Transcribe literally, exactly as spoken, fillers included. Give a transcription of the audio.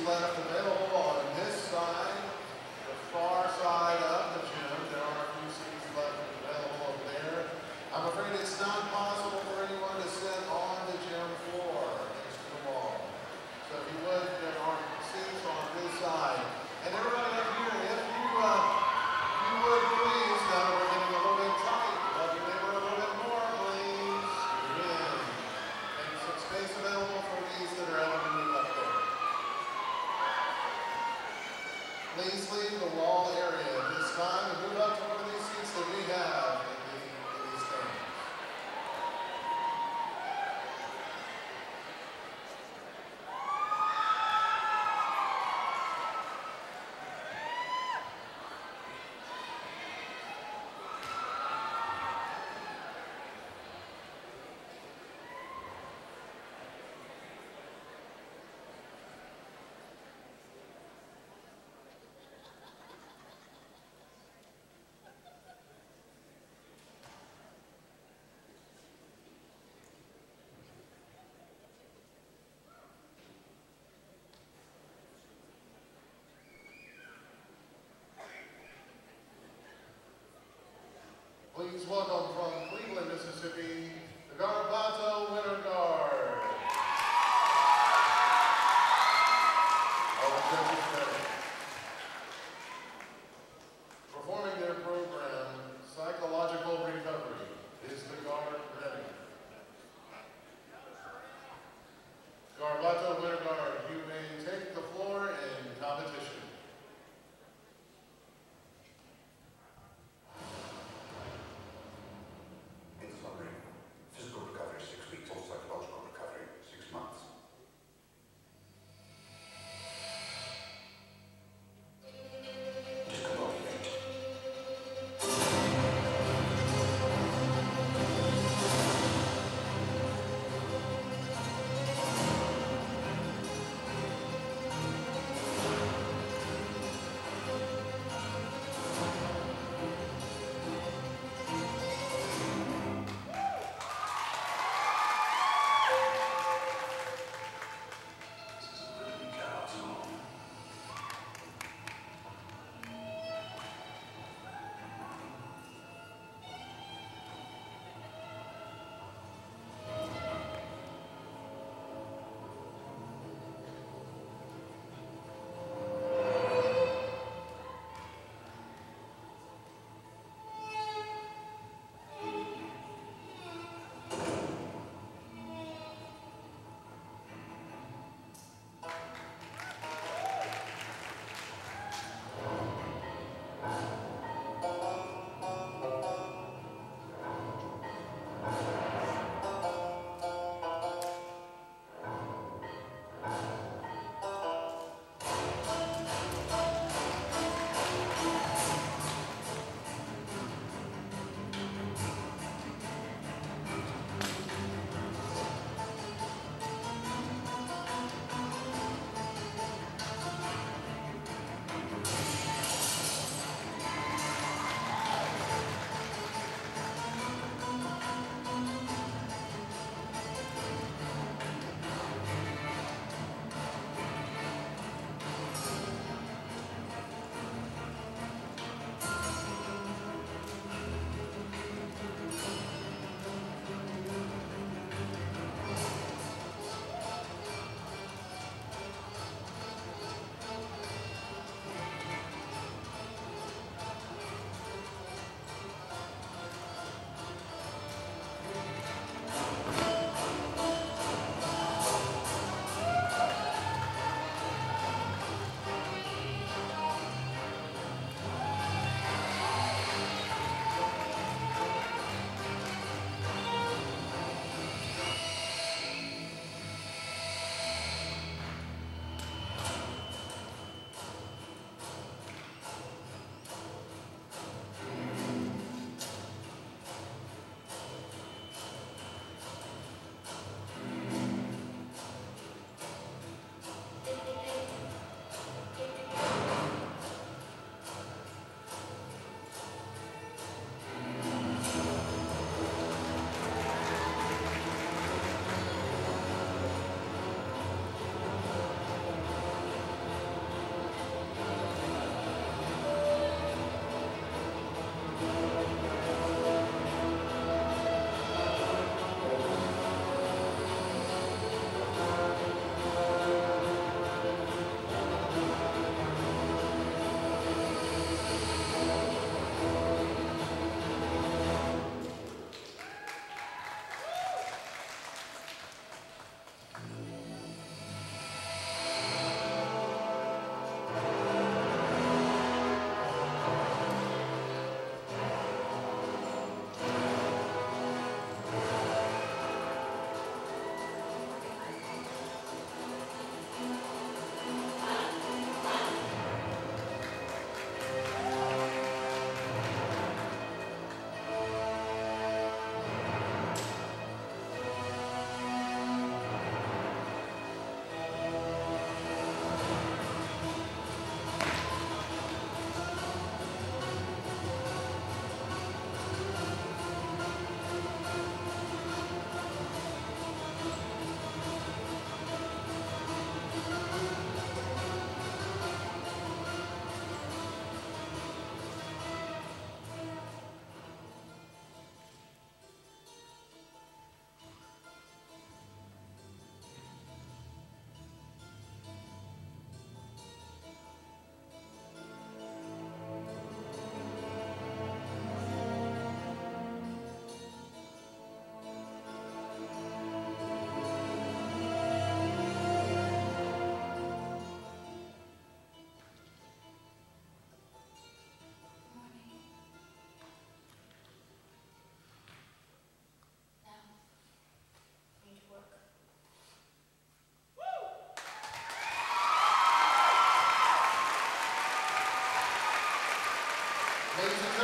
left available on this side, the far side of the gym. There are a few seats left available over there. I'm afraid it's not possible for anyone to sit on the gym floor next to the wall. So if you would, there are seats on this side. And everybody up here, if you, uh, you would please, now that we're getting a little bit tight, love your neighbor a little bit more, please. Scoot in. Make some space available for these that are having to move up there. Please leave the wall area at this time and move up to one of these seats that we have in, the, in these stands. Ladies and